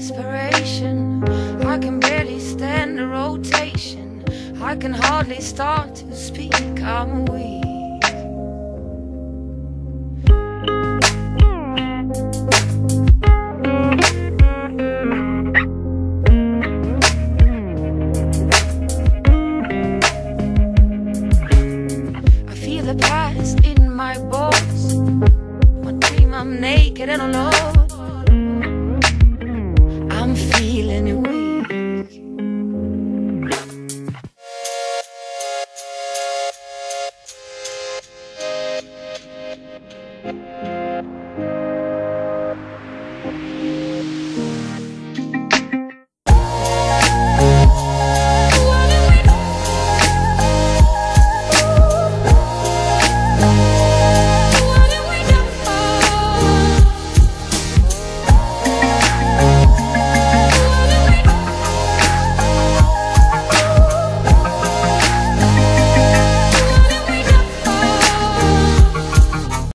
desperation. I can barely stand the rotation. I can hardly start to speak. I'm weak. I feel the past in my bones. My dream, I'm naked and alone. I'm feeling weak.